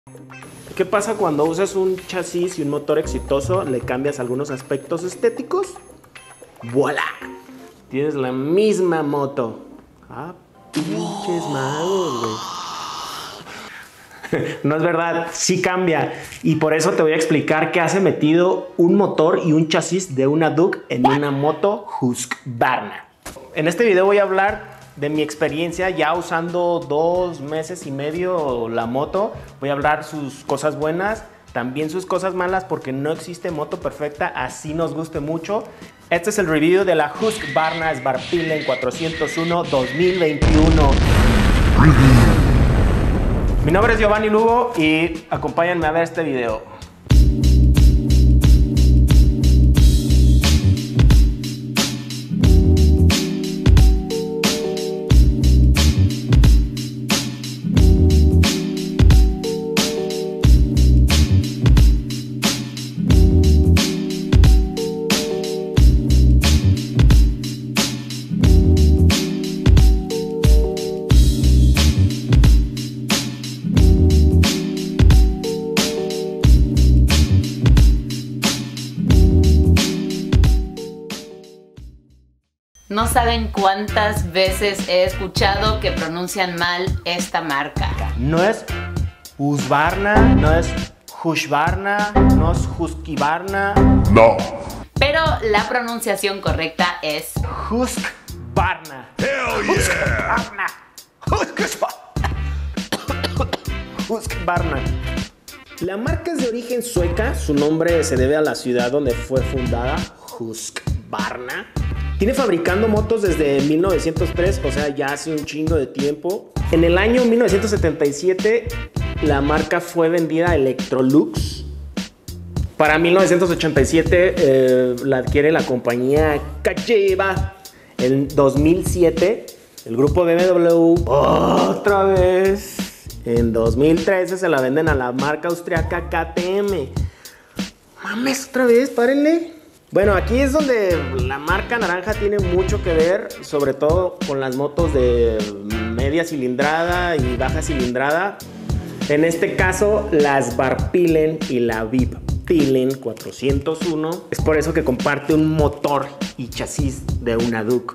¿Qué pasa cuando usas un chasis y un motor exitoso? Le cambias algunos aspectos estéticos. ¡Voilá! Tienes la misma moto. Ah, pinches magos, güey. No es verdad, sí cambia. Y por eso te voy a explicar qué hace metido un motor y un chasis de una Duke en una moto Husqvarna. En este video voy a hablar de mi experiencia ya usando 2 meses y medio la moto. Voy a hablar sus cosas buenas, también sus cosas malas, porque no existe moto perfecta, así nos guste mucho. Este es el review de la Husqvarna Sbarpilen 401 2021. Mi nombre es Giovanni Lugo y acompáñenme a ver este video. No saben cuántas veces he escuchado que pronuncian mal esta marca. No es Husqvarna, no es Husqvarna, no es Husqvarna. No. Pero la pronunciación correcta es Husqvarna. Hell yeah. Husqvarna. La marca es de origen sueca, su nombre se debe a la ciudad donde fue fundada, Husqvarna. Tiene fabricando motos desde 1903, o sea, ya hace un chingo de tiempo. En el año 1977, la marca fue vendida a Electrolux. Para 1987, la adquiere la compañía Cagiva. En 2007, el grupo BMW, otra vez. En 2013 se la venden a la marca austriaca KTM. Mames, otra vez, párenle. Bueno, aquí es donde la marca naranja tiene mucho que ver, sobre todo con las motos de media cilindrada y baja cilindrada. En este caso, la Sbarpilen y la Vippilen 401. Es por eso que comparte un motor y chasis de una Duke.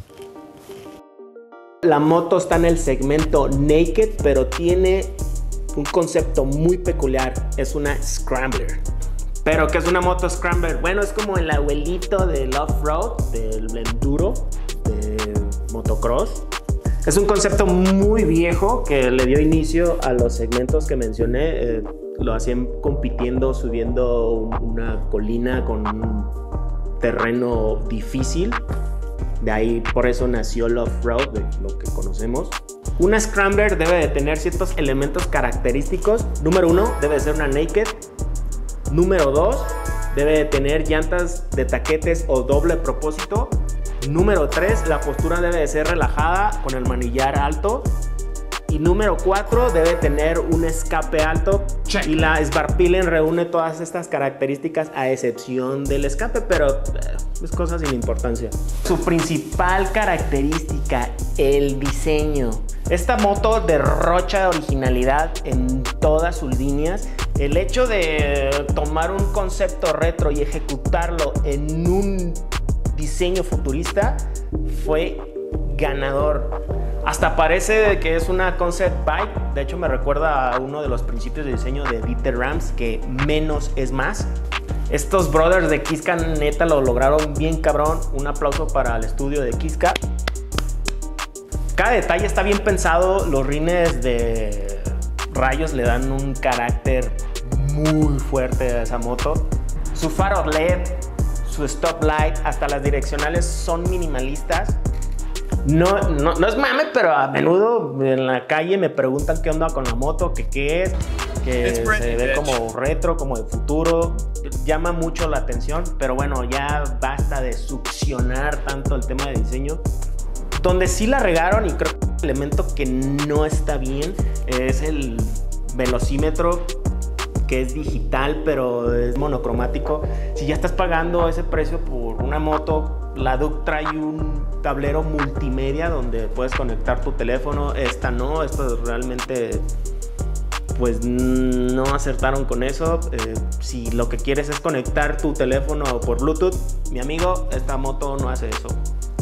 La moto está en el segmento Naked, pero tiene un concepto muy peculiar. Es una Scrambler. ¿Pero qué es una moto Scrambler? Bueno, es como el abuelito del off-road, del enduro, de motocross. Es un concepto muy viejo que le dio inicio a los segmentos que mencioné. Lo hacían compitiendo, subiendo una colina con un terreno difícil. De ahí, por eso nació el off-road, lo que conocemos. Una Scrambler debe de tener ciertos elementos característicos. Número 1, debe de ser una Naked. Número 2, debe de tener llantas de taquetes o doble propósito. Número 3, la postura debe de ser relajada con el manillar alto. Y número 4, debe tener un escape alto. Check. Y la Sbarpilen reúne todas estas características a excepción del escape, pero es cosa sin importancia. Su principal característica, el diseño. Esta moto derrocha originalidad en todas sus líneas. El hecho de tomar un concepto retro y ejecutarlo en un diseño futurista fue ganador. Hasta parece que es una concept bike. De hecho, me recuerda a uno de los principios de diseño de Dieter Rams, que menos es más. Estos brothers de Kiska neta lo lograron bien cabrón. Un aplauso para el estudio de Kiska. Cada detalle está bien pensado. Los rines de rayos le dan un carácter muy fuerte a esa moto. Su faro LED, su stop light, hasta las direccionales son minimalistas. No es mame, pero a menudo en la calle me preguntan qué onda con la moto, que qué es, que se ve como retro, como de futuro. Llama mucho la atención, pero bueno, ya basta de succionar tanto el tema de diseño. Donde sí la regaron, y creo que el elemento que no está bien es el velocímetro, que es digital pero es monocromático. Si ya estás pagando ese precio por una moto, la Duke trae un tablero multimedia donde puedes conectar tu teléfono. Esta no, esto realmente pues no acertaron con eso. Si lo que quieres es conectar tu teléfono por Bluetooth, mi amigo, esta moto no hace eso.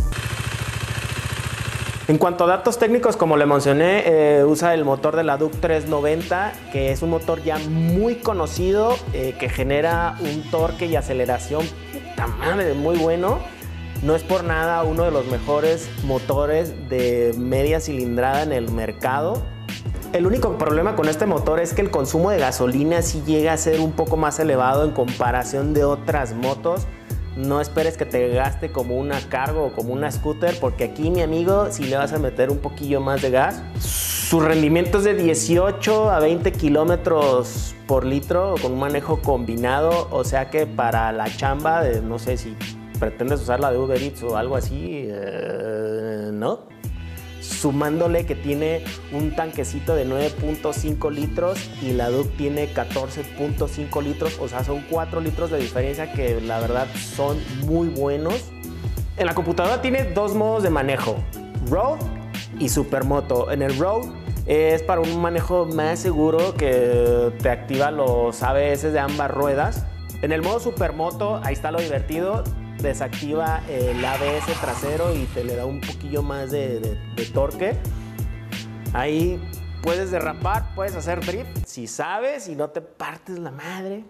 En cuanto a datos técnicos, como le mencioné, usa el motor de la Duke 390, que es un motor ya muy conocido, que genera un torque y aceleración, puta madre, muy bueno. No es por nada uno de los mejores motores de media cilindrada en el mercado. El único problema con este motor es que el consumo de gasolina sí llega a ser un poco más elevado en comparación de otras motos. No esperes que te gaste como una cargo o como una scooter, porque aquí, mi amigo, si le vas a meter un poquillo más de gas, su rendimiento es de 18 a 20 kilómetros por litro con un manejo combinado. O sea que para la chamba, no sé si pretendes usar la de Uber Eats o algo así, no. Sumándole que tiene un tanquecito de 9.5 litros y la Duke tiene 14.5 litros, o sea, son 4 litros de diferencia que la verdad son muy buenos. En la computadora tiene dos modos de manejo, Road y Supermoto. En el Road es para un manejo más seguro, que te activa los ABS de ambas ruedas. En el modo Supermoto, ahí está lo divertido, desactiva el ABS trasero y te le da un poquillo más de torque. Ahí puedes derrapar, puedes hacer drift si sabes y no te partes la madre.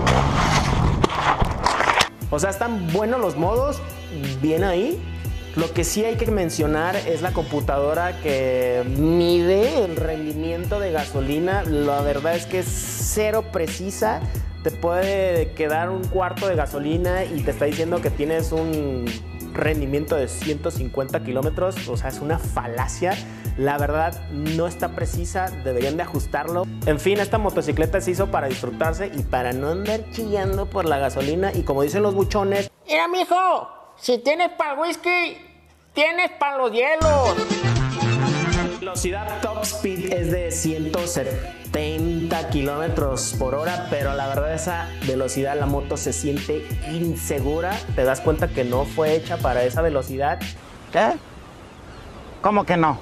O sea, están buenos los modos, bien ahí. Lo que sí hay que mencionar es la computadora que mide el rendimiento de gasolina. La verdad es que es cero precisa. Te puede quedar un cuarto de gasolina y te está diciendo que tienes un rendimiento de 150 kilómetros. O sea, es una falacia. La verdad, no está precisa. Deberían de ajustarlo. En fin, esta motocicleta se hizo para disfrutarse y para no andar chillando por la gasolina. Y como dicen los buchones, mira, mijo, si tienes para el whisky, tienes para los hielos. Velocidad top speed es de 170 kilómetros por hora, pero la verdad esa velocidad la moto se siente insegura. Te das cuenta que no fue hecha para esa velocidad. ¿Qué? ¿Cómo que no?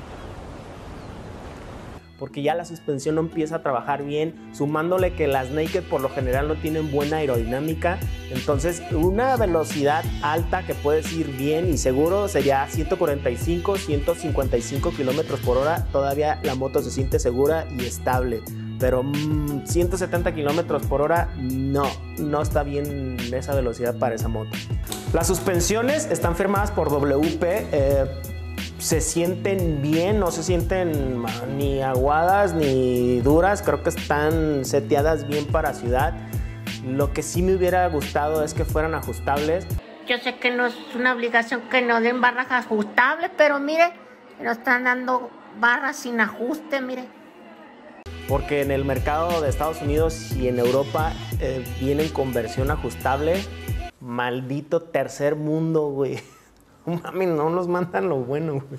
Porque ya la suspensión no empieza a trabajar bien, sumándole que las Naked por lo general no tienen buena aerodinámica. Entonces una velocidad alta que puedes ir bien y seguro sería 145, 155 kilómetros por hora. Todavía la moto se siente segura y estable, pero 170 kilómetros por hora no está bien esa velocidad para esa moto. Las suspensiones están firmadas por WP. Se sienten bien, no se sienten ni aguadas ni duras. Creo que están seteadas bien para ciudad. Lo que sí me hubiera gustado es que fueran ajustables. Yo sé que no es una obligación que nos den barras ajustables, pero mire, nos están dando barras sin ajuste, mire. Porque en el mercado de Estados Unidos y en Europa vienen con versión ajustable. Maldito tercer mundo, güey. Mami, no nos mandan lo bueno, güey.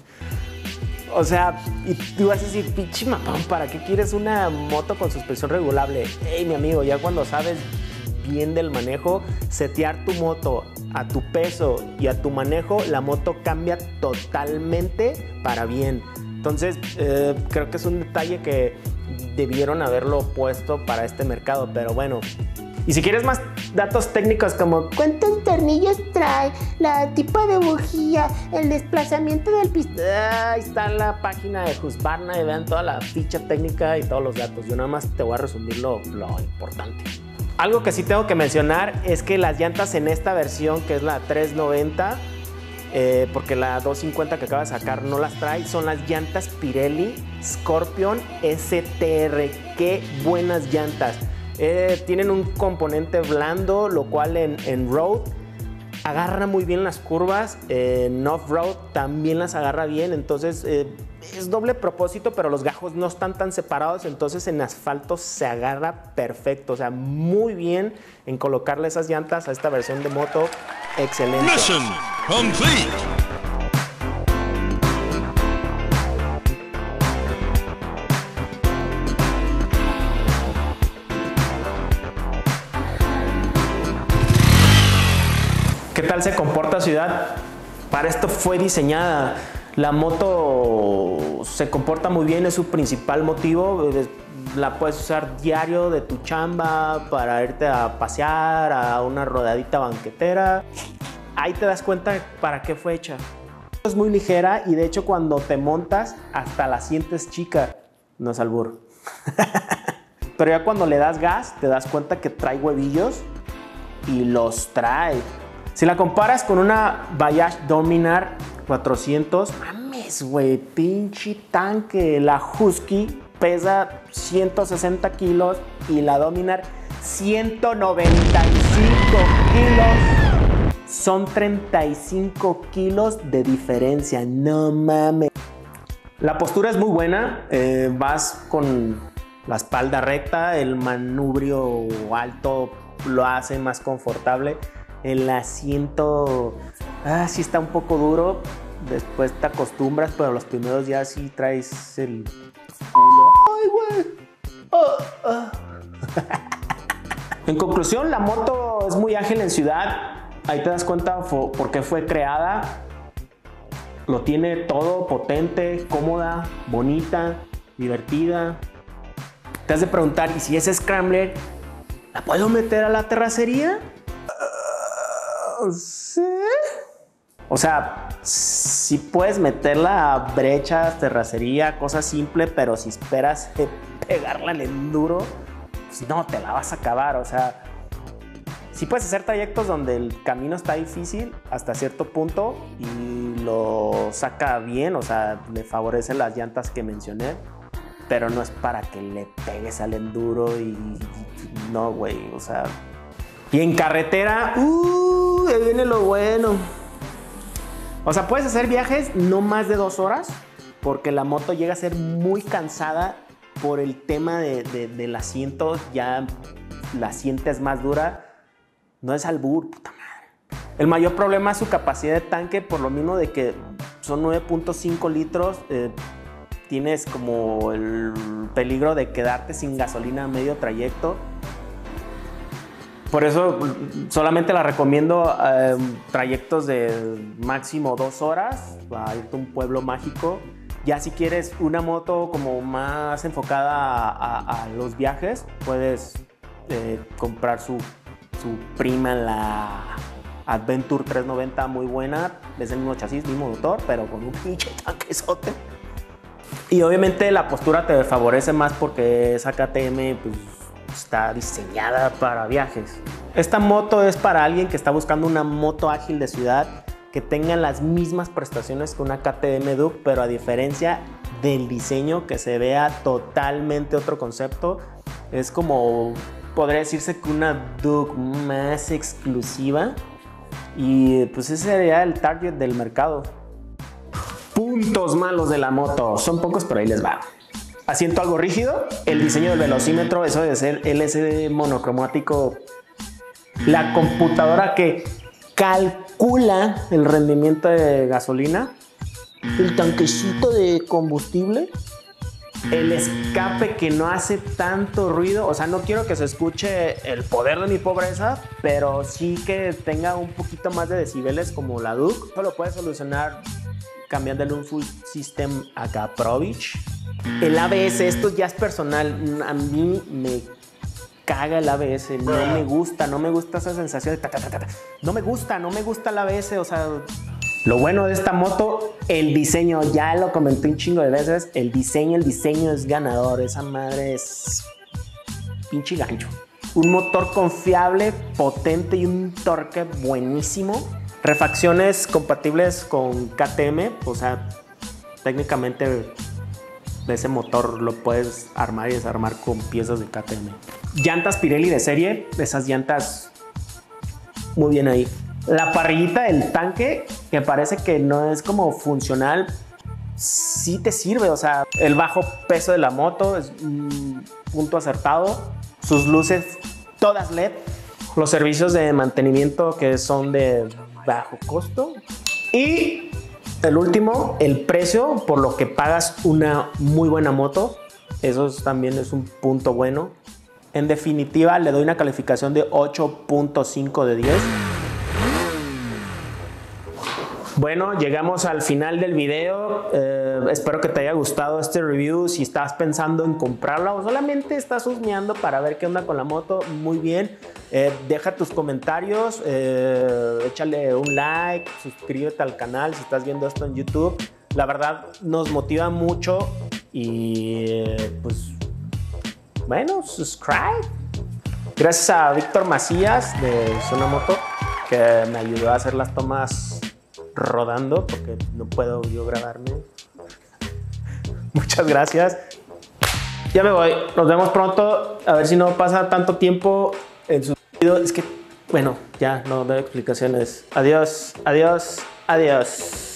O sea, y tú vas a decir, pinche mamón, ¿para qué quieres una moto con suspensión regulable? Hey, mi amigo, ya cuando sabes bien del manejo, setear tu moto a tu peso y a tu manejo, la moto cambia totalmente para bien. Entonces, creo que es un detalle que debieron haberlo puesto para este mercado, pero bueno. Y si quieres más datos técnicos como ¿cuántos tornillos trae? La tipo de bujía, el desplazamiento del pistón. ahí está la página de Husqvarna y vean toda la ficha técnica y todos los datos. Yo nada más te voy a resumir lo importante. Algo que sí tengo que mencionar es que las llantas en esta versión, que es la 390, porque la 250 que acaba de sacar no las trae, son las llantas Pirelli Scorpion STR. ¡Qué buenas llantas! Tienen un componente blando, lo cual en road agarra muy bien las curvas, en off-road también las agarra bien. Entonces es doble propósito, pero los gajos no están tan separados, entonces en asfalto se agarra perfecto. O sea, muy bien en colocarle esas llantas a esta versión de moto. Excelente. Mission complete. ¿Qué tal se comporta ciudad? Para esto fue diseñada. La moto se comporta muy bien, es su principal motivo. la puedes usar diario de tu chamba para irte a pasear, a una rodadita banquetera. Ahí te das cuenta para qué fue hecha. Es muy ligera y de hecho cuando te montas hasta la sientes chica. No es albur. Pero ya cuando le das gas te das cuenta que trae huevillos y los trae. Si la comparas con una Bayash Dominar 400, mames, güey, pinche tanque. La Husky pesa 160 kilos y la Dominar 195 kilos. Son 35 kilos de diferencia, no mames. La postura es muy buena, vas con la espalda recta, el manubrio alto lo hace más confortable. El asiento, sí está un poco duro, después te acostumbras, pero los primeros días sí traes el culo. ¡Ay, güey! En conclusión, la moto es muy ágil en ciudad. Ahí te das cuenta por qué fue creada. Lo tiene todo, potente, cómoda, bonita, divertida. Te has de preguntar, ¿y si es Scrambler, la puedo meter a la terracería? Sí. O sea, sí puedes meterla a brechas, terracería, cosas simples, pero si esperas pegarla al enduro, pues no, te la vas a acabar. O sea, sí puedes hacer trayectos donde el camino está difícil hasta cierto punto y lo saca bien, o sea, le favorece las llantas que mencioné, pero no es para que le pegues al enduro y no, güey, o sea. Y en carretera, ahí viene lo bueno. O sea, puedes hacer viajes no más de 2 horas porque la moto llega a ser muy cansada por el tema del asiento, ya la sientes más dura. No es albur, puta madre. El mayor problema es su capacidad de tanque, por lo mismo de que son 9.5 litros. Tienes como el peligro de quedarte sin gasolina a medio trayecto. Por eso solamente la recomiendo trayectos de máximo 2 horas para irte a un pueblo mágico. Ya si quieres una moto como más enfocada a los viajes, puedes comprar su prima, la Adventure 390, muy buena. Es el mismo chasis, mismo motor, pero con un pinche tanquezote. Y obviamente la postura te favorece más porque esa KTM pues, está diseñada para viajes. Esta moto es para alguien que está buscando una moto ágil de ciudad que tenga las mismas prestaciones que una KTM Duke, pero a diferencia del diseño, que se vea totalmente otro concepto. Es como, podría decirse que una Duke más exclusiva, y pues ese sería el target del mercado. Puntos malos de la moto, son pocos, pero ahí les va. Asiento algo rígido, el diseño del velocímetro, eso de ser LCD monocromático, la computadora que calcula el rendimiento de gasolina, el tanquecito de combustible, el escape que no hace tanto ruido. O sea, no quiero que se escuche el poder de mi pobreza, pero sí que tenga un poquito más de decibeles como la Duke. Eso lo puedes solucionar cambiándole un full system a Caprovich. El ABS, esto ya es personal. A mí me caga el ABS, no me gusta esa sensación de no me gusta el ABS. O sea, lo bueno de esta moto, el diseño, ya lo comenté un chingo de veces, el diseño es ganador. Esa madre es pinche gancho. Un motor confiable, potente y un torque buenísimo. Refacciones compatibles con KTM, o sea, técnicamente ese motor lo puedes armar y desarmar con piezas de KTM. Llantas Pirelli de serie, esas llantas muy bien ahí. La parrillita del tanque, que parece que no es como funcional, sí te sirve. O sea, el bajo peso de la moto es un punto acertado. Sus luces todas LED. Los servicios de mantenimiento que son de bajo costo. Y el último, el precio por lo que pagas una muy buena moto. Eso también es un punto bueno. En definitiva, le doy una calificación de 8.5 de 10. Bueno, llegamos al final del video. Espero que te haya gustado este review. Si estás pensando en comprarla o solamente estás husmeando para ver qué onda con la moto, muy bien. Deja tus comentarios, échale un like, suscríbete al canal si estás viendo esto en YouTube. La verdad nos motiva mucho y pues bueno, subscribe. Gracias a Víctor Macías de Sonamoto que me ayudó a hacer las tomas rodando porque no puedo yo grabarme. Muchas gracias. Ya me voy. Nos vemos pronto. A ver si no pasa tanto tiempo en su video. Es que, bueno, ya no doy explicaciones. Adiós, adiós, adiós.